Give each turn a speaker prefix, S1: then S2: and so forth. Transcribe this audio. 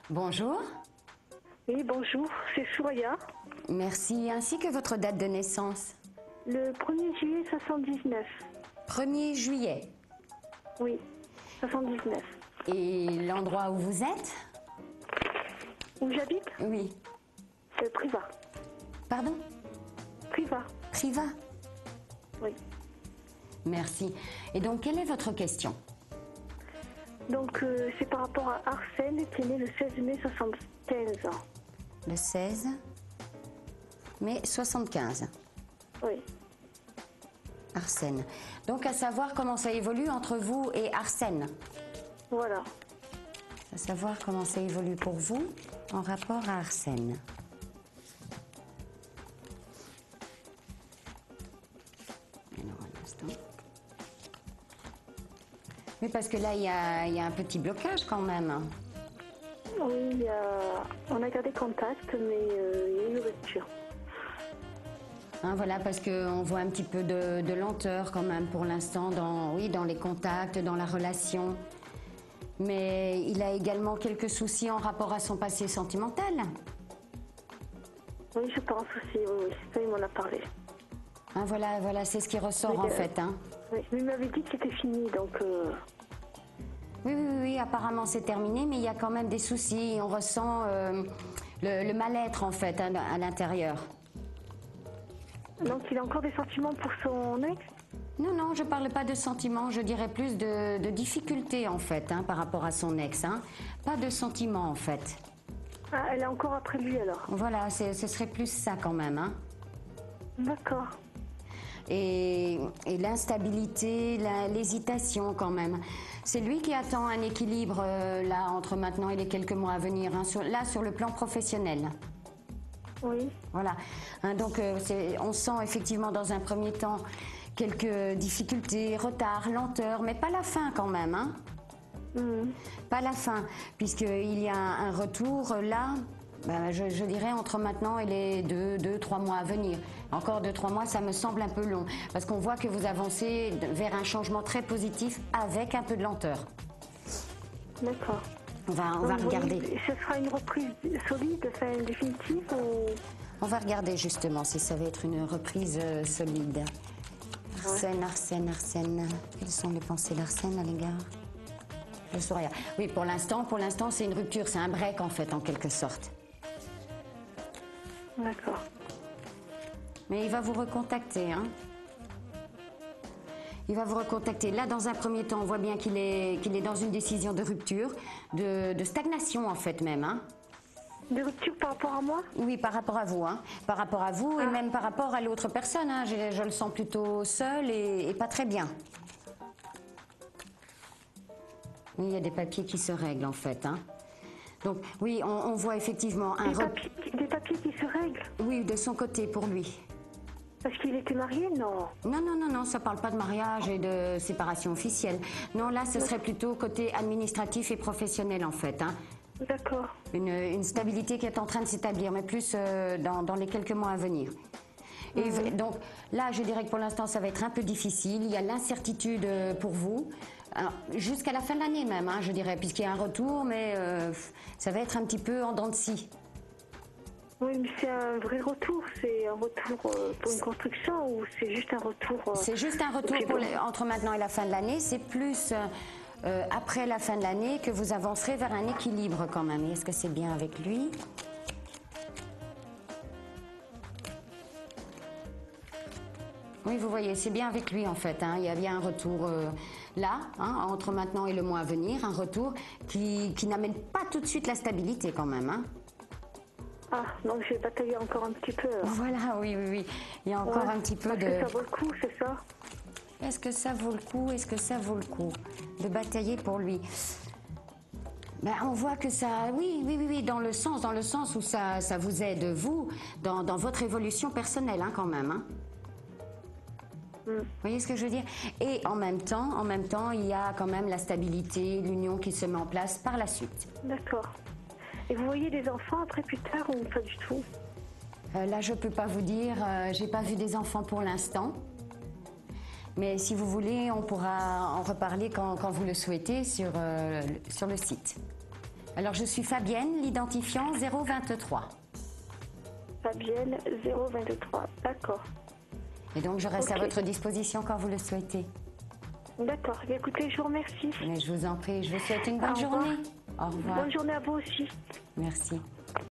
S1: Bonjour.
S2: Oui, bonjour, c'est Souraya.
S1: Merci, ainsi que votre date de naissance.
S2: Le 1er juillet 79.
S1: 1er juillet.
S2: Oui, 79.
S1: Et l'endroit où vous êtes?
S2: Où j'habite?
S1: Oui.
S2: Privas.
S1: Pardon?
S2: Privas.
S1: Privas.
S2: Oui.
S1: Merci. Et donc, quelle est votre question?
S2: Donc, c'est par rapport à Arsène qui est né le 16 mai 75 ans.
S1: Le 16 mai 75.
S2: Oui.
S1: Arsène. Donc, à savoir comment ça évolue entre vous et Arsène.
S2: Voilà.
S1: À savoir comment ça évolue pour vous en rapport à Arsène. Alors, un instant. Oui, parce que là, il y a un petit blocage quand même.
S2: Oui, on a gardé contact, mais il y a eu une rupture.
S1: Hein, voilà, parce qu'on voit un petit peu de lenteur quand même pour l'instant dans les contacts, dans la relation. Mais il a également quelques soucis en rapport à son passé sentimental.
S2: Oui, je pense aussi, oui, ça, il m'en a parlé.
S1: Hein, voilà, c'est ce qui ressort en fait. Hein.
S2: Oui, mais il m'avait dit que c'était fini, donc...
S1: Oui, apparemment c'est terminé, mais il y a quand même des soucis. On ressent le mal-être en fait hein, à l'intérieur.
S2: Donc il a encore des sentiments pour son ex?
S1: Non, je parle pas de sentiments, je dirais plus de difficultés en fait hein, par rapport à son ex. Hein. Pas de sentiments en fait.
S2: Ah, elle est encore après lui alors?
S1: Voilà, ce serait plus ça quand même. Hein.
S2: D'accord.
S1: Et l'instabilité, l'hésitation quand même. C'est lui qui attend un équilibre là entre maintenant et les quelques mois à venir, hein, sur le plan professionnel.
S2: Oui.
S1: Voilà. Hein, donc on sent effectivement dans un premier temps quelques difficultés, retards, lenteurs, mais pas la fin quand même. Hein. Pas la fin, puisqu'il y a un retour là. Ben, je dirais entre maintenant et les 2-3 mois à venir. Encore 2-3 mois, ça me semble un peu long. Parce qu'on voit que vous avancez vers un changement très positif avec un peu de lenteur.
S2: D'accord.
S1: On va regarder.
S2: Ce sera une reprise solide, enfin définitive ou...
S1: On va regarder justement si ça va être une reprise solide. Arsène. Quelles sont les pensées d'Arsène à l'égard de Souraya? Oui, pour l'instant, c'est une rupture. C'est un break en fait, en quelque sorte.
S2: D'accord.
S1: Mais il va vous recontacter, hein. Il va vous recontacter. Là, dans un premier temps, on voit bien qu'il est dans une décision de rupture, de stagnation en fait même, hein.
S2: De rupture par rapport à moi?
S1: Oui, par rapport à vous, hein. Par rapport à vous et même par rapport à l'autre personne, hein. Je le sens plutôt seul et pas très bien. Oui, il y a des papiers qui se règlent en fait, hein. Donc oui, on voit effectivement un...
S2: Des papiers qui se règlent?
S1: Oui, de son côté pour lui.
S2: Parce qu'il était marié, non?
S1: Non, ça parle pas de mariage et de séparation officielle. Non, là, ce serait plutôt côté administratif et professionnel en fait, hein.
S2: D'accord.
S1: Une stabilité qui est en train de s'établir, mais plus dans les quelques mois à venir. Et donc là, je dirais que pour l'instant, ça va être un peu difficile. Il y a l'incertitude pour vous, jusqu'à la fin de l'année même, hein, je dirais, puisqu'il y a un retour, mais ça va être un petit peu en dents de scie.
S2: Oui, mais c'est un vrai retour. C'est un retour pour une construction ou c'est juste un retour...
S1: C'est juste un retour entre maintenant et la fin de l'année. C'est plus après la fin de l'année que vous avancerez vers un équilibre quand même. Et est-ce que c'est bien avec lui ? Oui, vous voyez, c'est bien avec lui en fait. Hein. Il y a bien un retour là, hein, entre maintenant et le mois à venir, un retour qui n'amène pas tout de suite la stabilité quand même. Hein.
S2: Ah, donc j'ai bataillé encore un petit peu.
S1: Voilà, oui. Il y a encore un petit peu de...
S2: Est-ce que ça vaut le coup, c'est ça?
S1: Est-ce que ça vaut le coup de batailler pour lui? Ben, on voit que ça, oui, dans le sens où ça vous aide, vous, dans votre évolution personnelle, hein, quand même. Hein. Vous voyez ce que je veux dire? Et en même temps, il y a quand même la stabilité, l'union qui se met en place par la suite.
S2: D'accord. Et vous voyez des enfants après plus tard ou pas du tout?
S1: Là, je peux pas vous dire, j'ai pas vu des enfants pour l'instant. Mais si vous voulez, on pourra en reparler quand vous le souhaitez sur le site. Alors, je suis Fabienne, l'identifiant 023.
S2: Fabienne 023, d'accord.
S1: Et donc, je reste à votre disposition quand vous le souhaitez.
S2: D'accord. Écoutez, je vous remercie.
S1: Mais je vous en prie, je vous souhaite une bonne journée. Au revoir.
S2: Bonne journée à vous aussi.
S1: Merci.